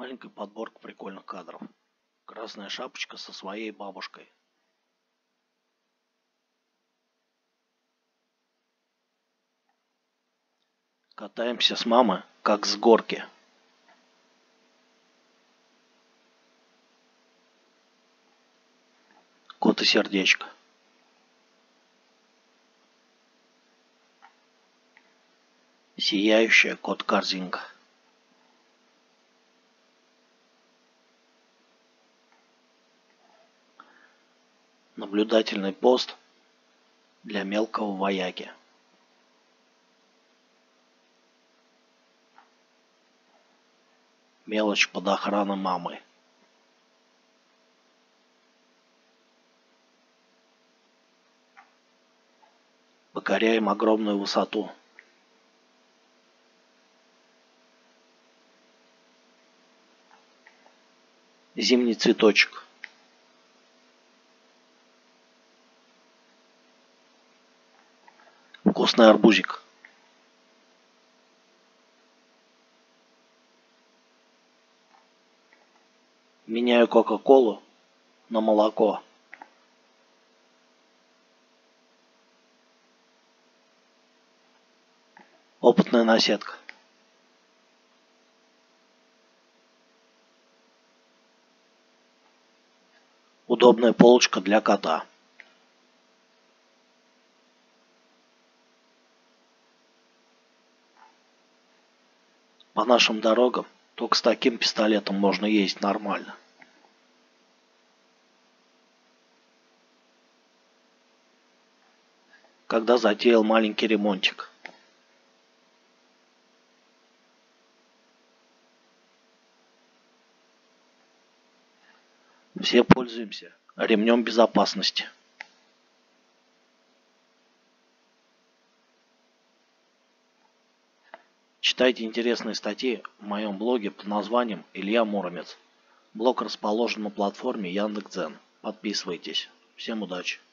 Маленькая подборка прикольных кадров. Красная шапочка со своей бабушкой. Катаемся с мамой, как с горки. Кот и сердечко. Сияющая кот-корзинка. Наблюдательный пост для мелкого вояки. Мелочь под охраной мамы. Покоряем огромную высоту. Зимний цветочек. Вкусный арбузик. Меняю кока-колу на молоко. Опытная наседка. Удобная полочка для кота. По нашим дорогам только с таким пистолетом можно ездить нормально. Когда затеял маленький ремонтик. Все пользуемся ремнем безопасности. Читайте интересные статьи в моем блоге под названием Илья Муромец. Блог расположен на платформе Яндекс.Дзен. Подписывайтесь. Всем удачи!